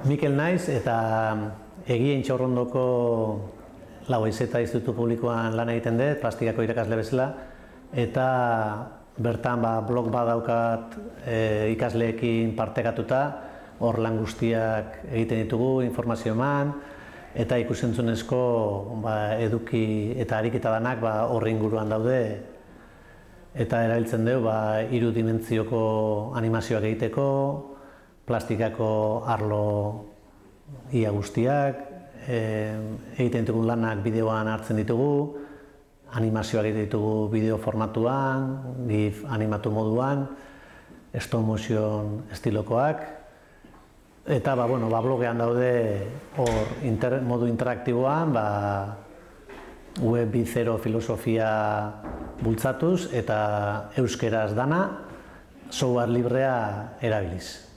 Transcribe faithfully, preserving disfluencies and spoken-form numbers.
Mikel naiz eta Egien Txorrondoko Lau Haizeta Institutu Publikoan lan egiten dut, plastikako irakasle bezala, eta bertan ba, blog bat daukat e, ikasleekin partekatuta, hor lan guztiak egiten ditugu, informazio eman, eta ikusentzunezko ba, eduki eta ariketa danak ba, horri inguruan daude, eta erabiltzen dugu ba, hiru dimentsioko animazioak egiteko, plastikako arlo ia guztiak, e, egiten ditugun lanak bideoan hartzen ditugu, animazioak egiten ditugu bideo formatuan, GIF animatu moduan, stop motion estilokoak, eta ba, bueno, ba, blogean daude hor inter, modu interaktiboan ba, web zero filosofia bultzatuz eta euskeraz dana software librea erabiliz.